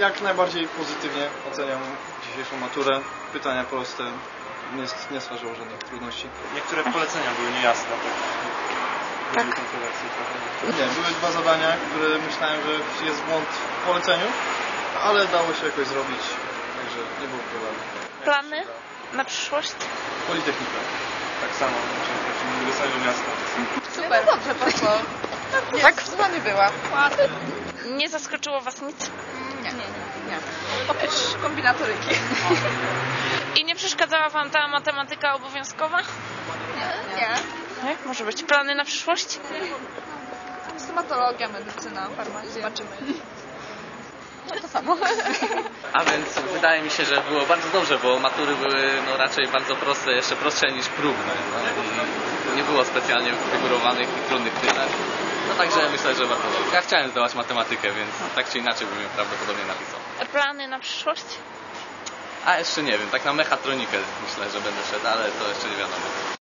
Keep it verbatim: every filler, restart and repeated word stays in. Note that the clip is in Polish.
jak najbardziej pozytywnie oceniam dzisiejszą maturę. Pytania proste, nie, nie stwarzało żadnych trudności. Niektóre polecenia były niejasne. Tak. Były kontrowersje trochę. Nie, były dwa zadania, które myślałem, że jest błąd w poleceniu, ale dało się jakoś zrobić, także nie było problemu. Plany na przyszłość? Politechnika. Tak samo, czyli do samego miasta. Super, no dobrze poszło. No, nie, tak? Zła nie była. Ładnie. Nie zaskoczyło was nic? Nie, nie, nie. nie. Oprócz kombinatoryki. I nie przeszkadzała wam ta matematyka obowiązkowa? Nie. Nie. Nie? Może być. Plany na przyszłość? Stomatologia, medycyna, farmacja. Zobaczymy. No to samo. A więc wydaje mi się, że było bardzo dobrze, bo matury były no, raczej bardzo proste, jeszcze prostsze niż próbne. No, i nie było specjalnie wygórowanych i trudnych pytań. No także myślę, że bardzo dobrze. Ja chciałem zdawać matematykę, więc tak czy inaczej bym ją prawdopodobnie napisał. Plany na przyszłość? A jeszcze nie wiem, tak na mechatronikę myślę, że będę szedł, ale to jeszcze nie wiadomo.